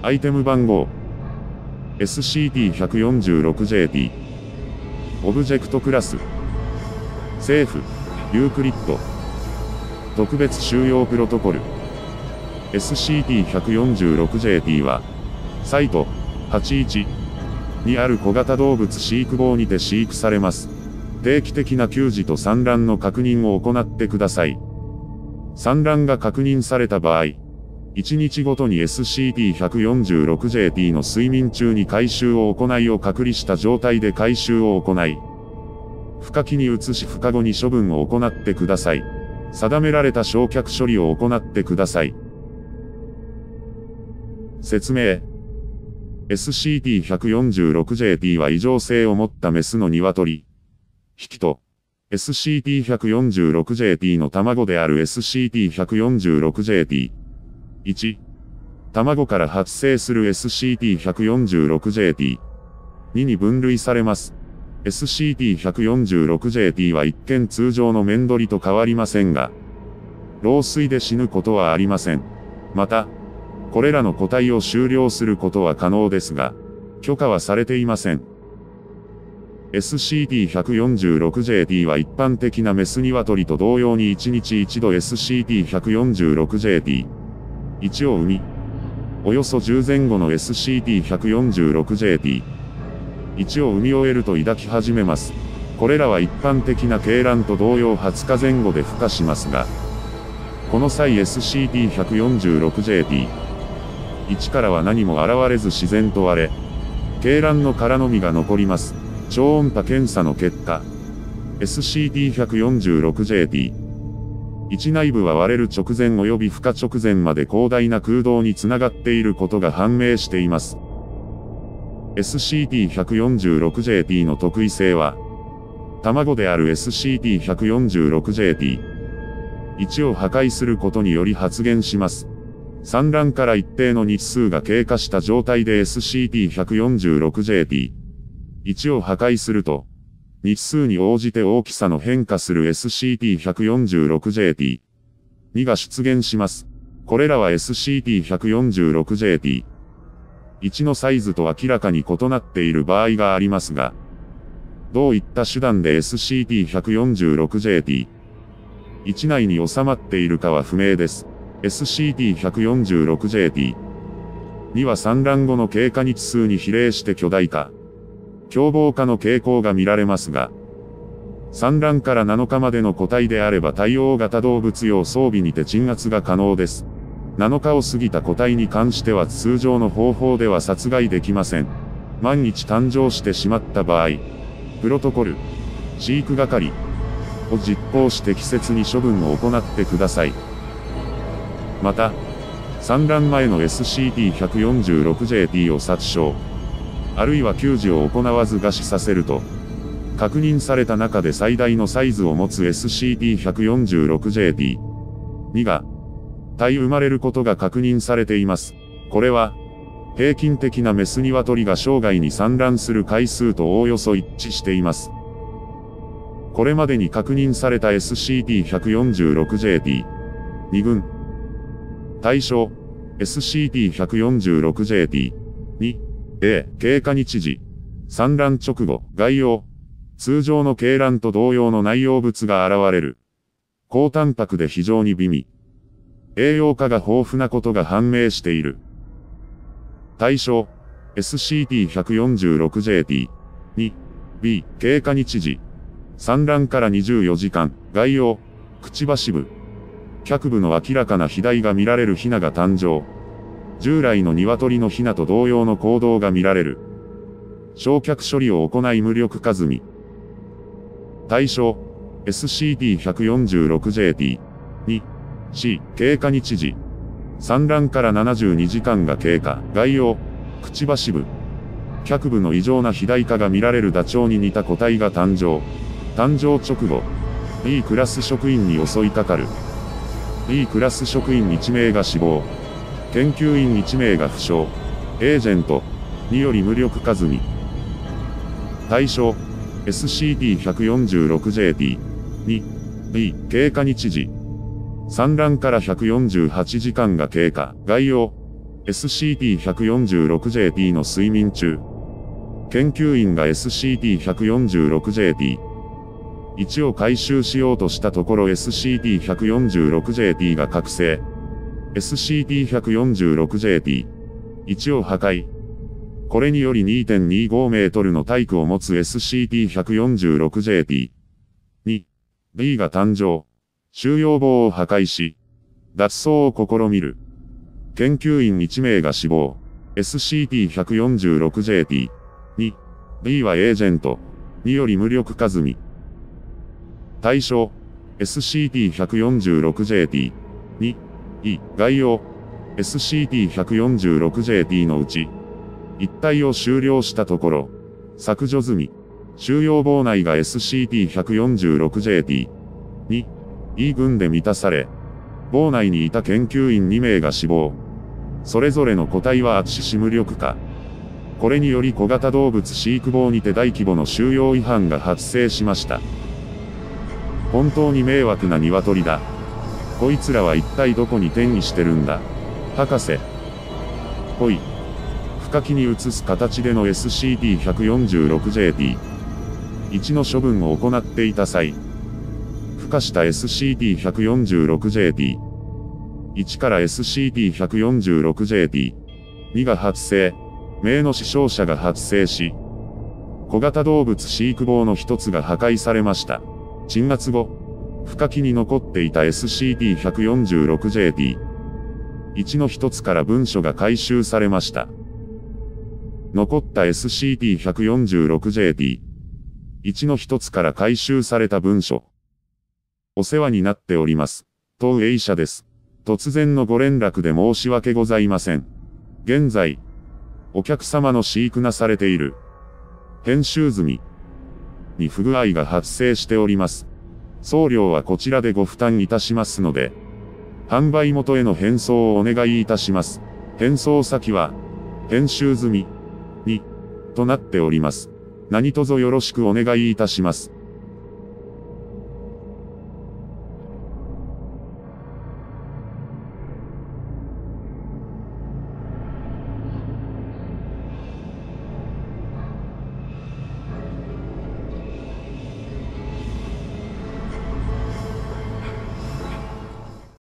アイテム番号 SCP-146JT オブジェクトクラス政府ユークリッド特別収容プロトコル SCP-146JT はサイト81にある小型動物飼育房にて飼育されます。定期的な給餌と産卵の確認を行ってください。産卵が確認された場合、1日ごとに SCP-146JT の睡眠中に回収を行いを隔離した状態で回収を行い、孵化器に移し孵化後に処分を行ってください。定められた焼却処理を行ってください。説明。SCP-146JT は異常性を持ったメスの鶏、匹と、SCP-146JT の卵である SCP-146JT。1、卵から発生する SCP-146JT。2に分類されます。SCP-146JT は一見通常のメンドリと変わりませんが、老衰で死ぬことはありません。また、これらの個体を収容することは可能ですが、許可はされていません。SCP-146JT は一般的なメス鶏と同様に1日1度 SCP-146JT。1を産み、およそ10前後の SCP-146JT。1を産み終えると抱き始めます。これらは一般的な鶏卵と同様20日前後で孵化しますが、この際 SCP-146JT。1からは何も現れず自然と割れ、鶏卵の殻のみが残ります。超音波検査の結果、SCP-146JT。1内部は割れる直前及び孵化直前まで広大な空洞につながっていることが判明しています。SCP-146JT の特異性は、卵である SCP-146JT。1を破壊することにより発現します。産卵から一定の日数が経過した状態で SCP-146JT。1を破壊すると、日数に応じて大きさの変化する SCP-146JT。2が出現します。これらは SCP-146JT。1のサイズと明らかに異なっている場合がありますが、どういった手段で SCP-146JT。1内に収まっているかは不明です。SCP-146JT。2は産卵後の経過日数に比例して巨大化、凶暴化の傾向が見られますが、産卵から7日までの個体であれば対応型動物用装備にて鎮圧が可能です。7日を過ぎた個体に関しては通常の方法では殺害できません。万一誕生してしまった場合、プロトコル、飼育係を実行し適切に処分を行ってください。また、産卵前の SCP-146JT を殺傷、あるいは給餌を行わず餓死させると、確認された中で最大のサイズを持つ SCP-146JT。2が、体生まれることが確認されています。これは、平均的なメス鶏が生涯に産卵する回数とおおよそ一致しています。これまでに確認された SCP-146JT。2群。対象、SCP-146JT。2、A、経過日時。産卵直後、概要。通常の鶏卵と同様の内容物が現れる。高タンパクで非常に美味。栄養価が豊富なことが判明している。対象、SCP-146JT。2、B、経過日時。産卵から24時間、概要。くちばし部。脚部の明らかな肥大が見られるヒナが誕生。従来の鶏のヒナと同様の行動が見られる。焼却処理を行い無力化済み。対象、SCP-146JT。2、C、経過日時。産卵から72時間が経過。概要、くちばし部。脚部の異常な肥大化が見られるダチョウに似た個体が誕生。誕生直後、B クラス職員に襲いかかる。B クラス職員1名が死亡。研究員1名が負傷。エージェントにより無力化済み。対象、SCP-146JT。2、B、経過日時。産卵から148時間が経過。概要、 SCP-146JP の睡眠中。研究員が SCP-146JP1 を回収しようとしたところ SCP-146JP が覚醒。SCP-146JP1 を破壊。これにより 2.25 メートルの体躯を持つ SCP-146JP2 B が誕生。収容棒を破壊し、脱走を試みる。研究員1名が死亡。SCP-146JP2 B はエージェントにより無力化済み。対象 SCP-146JP2 概要 SCP-146JP のうち一体を終了したところ削除済み。収容棒内が SCP-146JP2 群で満たされ、棒内にいた研究員2名が死亡。それぞれの個体は圧死し無力化。これにより小型動物飼育棒にて大規模の収容違反が発生しました。本当に迷惑な鶏だ。こいつらは一体どこに転移してるんだ。博士。ほい。深木に移す形での SCP-146JP1 の処分を行っていた際、孵化した SCP-146JP1 から SCP-146JP2 が発生、名の死傷者が発生し、小型動物飼育棒の一つが破壊されました。鎮圧後、深木に残っていた SCP-146JP1 の一つから文書が回収されました。残った SCP-146JP1 の一つから回収された文書。お世話になっております。当営者です。突然のご連絡で申し訳ございません。現在、お客様の飼育なされている、編集済みに不具合が発生しております。送料はこちらでご負担いたしますので、販売元への返送をお願いいたします。返送先は、編集済みとなっております。何卒よろしくお願いいたします。